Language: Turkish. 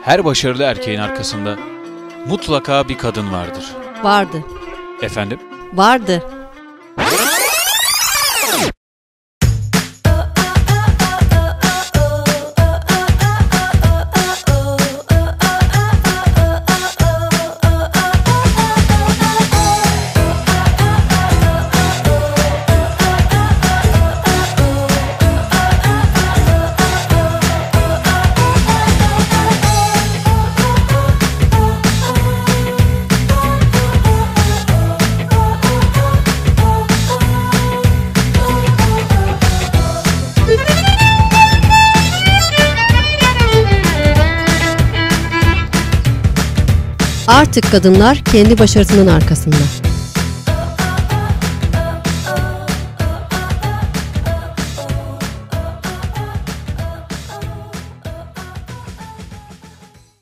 Her başarılı erkeğin arkasında mutlaka bir kadın vardır. Vardı. Efendim? Vardı. Artık kadınlar kendi başarısının arkasında.